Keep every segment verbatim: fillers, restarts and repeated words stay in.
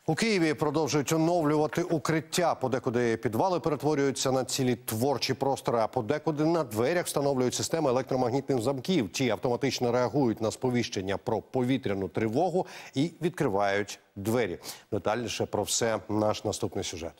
У Києві продовжують оновлювати укриття. Подекуди підвали перетворюються на цілі творчі простори, а подекуди на дверях встановлюють системи електромагнітних замків. Ті автоматично реагують на сповіщення про повітряну тривогу і відкривають двері. Детальніше про все наш наступний сюжет.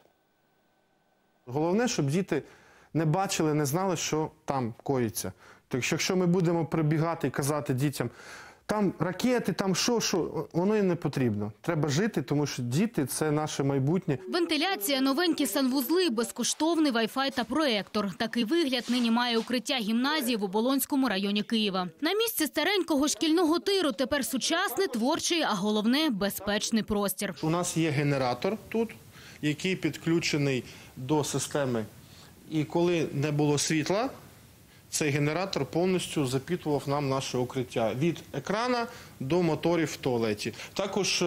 Головне, щоб діти не бачили, не знали, що там коїться. Тобто, якщо ми будемо прибігати і казати дітям, там ракети, там що, що, воно їм не потрібно. Треба жити, тому що діти – це наше майбутнє. Вентиляція, новенькі санвузли, безкоштовний вай-фай та проектор. Такий вигляд нині має укриття гімназії в Оболонському районі Києва. На місці старенького шкільного тиру тепер сучасний, творчий, а головне – безпечний простір. У нас є генератор тут, який підключений до системи. І коли не було світла, цей генератор повністю запітував нам наше укриття. Від екрана до моторів в туалеті. Також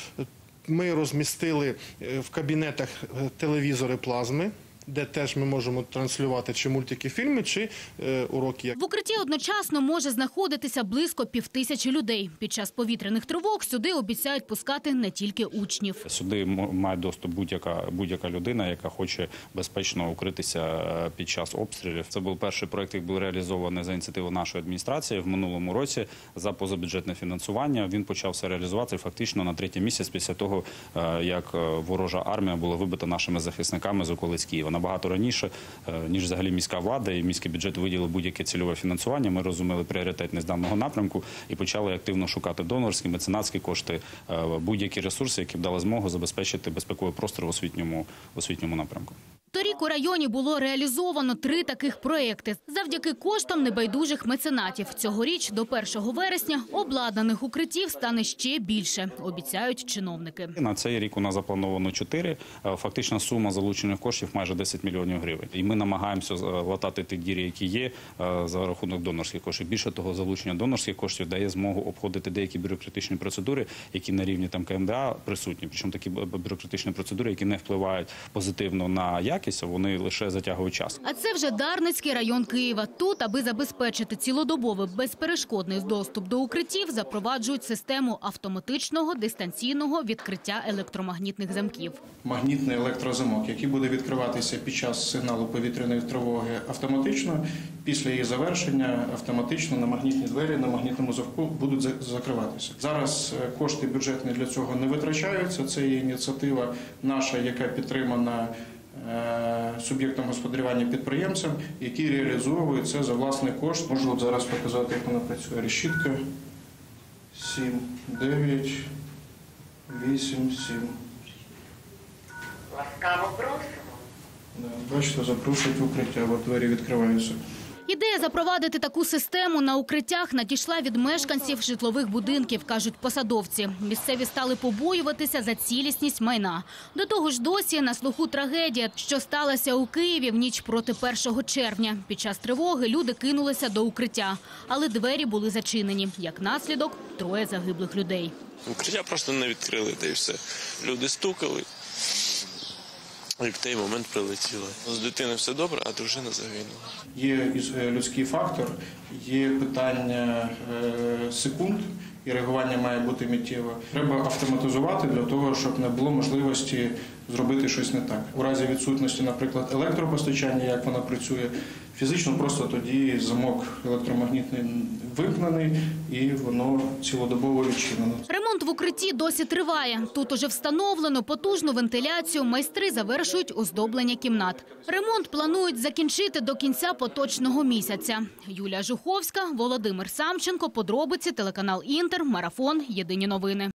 ми розмістили в кабінетах телевізори плазми, де теж ми можемо транслювати чи мультики, фільми, чи е, уроки. В укритті одночасно може знаходитися близько півтисячі людей. Під час повітряних тривог сюди обіцяють пускати не тільки учнів. Сюди має доступ будь-яка будь-яка людина, яка хоче безпечно укритися під час обстрілів. Це був перший проєкт, який був реалізований за ініціативою нашої адміністрації в минулому році за позабюджетне фінансування. Він почався реалізуватися фактично на третій місяць після того, як ворожа армія була вибита нашими захисниками з околиць Києва. Набагато раніше, ніж взагалі міська влада і міський бюджет виділили будь-яке цільове фінансування. Ми розуміли пріоритетність даного напрямку і почали активно шукати донорські, меценатські кошти, будь-які ресурси, які б дали змогу забезпечити безпековий простір в освітньому, в освітньому напрямку. Торік у районі було реалізовано три таких проєкти. Завдяки коштам небайдужих меценатів. Цьогоріч до першого вересня обладнаних укриттів стане ще більше, обіцяють чиновники. На цей рік у нас заплановано чотири. Фактична сума залучених коштів майже десять мільйонів гривень. І ми намагаємося латати ті діри, які є, за рахунок донорських коштів. Більше того, залучення донорських коштів дає змогу обходити деякі бюрократичні процедури, які на рівні там ка ем де а присутні. Причому такі бюрократичні процедури, які не впливають позитивно на якість, вони лише затягують час. А це вже Дарницький район Києва. Тут, аби забезпечити цілодобовий безперешкодний доступ до укриттів, запроваджують систему автоматичного дистанційного відкриття електромагнітних замків. Магнітний електрозамок, який буде відкриватися під час сигналу повітряної тривоги автоматично, після її завершення автоматично на магнітні двері на магнітному замку будуть закриватися. Зараз кошти бюджетні для цього не витрачаються. Це є ініціатива наша, яка підтримана суб'єктом господарювання підприємцям, які реалізовують це за власний кошт. Можу от зараз показати, як вона працює. Решітка сім, дев'ять, вісім, сім. Ласкаво просимо. Бачите, запрошують в укриття, от двері відкриваються. Ідея запровадити таку систему на укриттях надійшла від мешканців житлових будинків, кажуть посадовці. Місцеві стали побоюватися за цілісність майна. До того ж досі на слуху трагедія, що сталася у Києві в ніч проти першого червня. Під час тривоги люди кинулися до укриття, але двері були зачинені. Як наслідок – троє загиблих людей. Укриття просто не відкрили, та й все. Люди стукали. І в той момент прилетіло. З дитиною все добре, а дружина загинула. Є людський фактор, є питання секунд, і реагування має бути миттєве. Треба автоматизувати для того, щоб не було можливості зробити щось не так. У разі відсутності, наприклад, електропостачання, як вона працює, фізично просто тоді замок електромагнітний вимкнений і воно цілодобово відчинено. Ремонт в укритті досі триває. Тут уже встановлено потужну вентиляцію, майстри завершують оздоблення кімнат. Ремонт планують закінчити до кінця поточного місяця. Юлія Жуховська, Володимир Самченко, подробиці, телеканал «Інтер», Марафон, Єдині новини.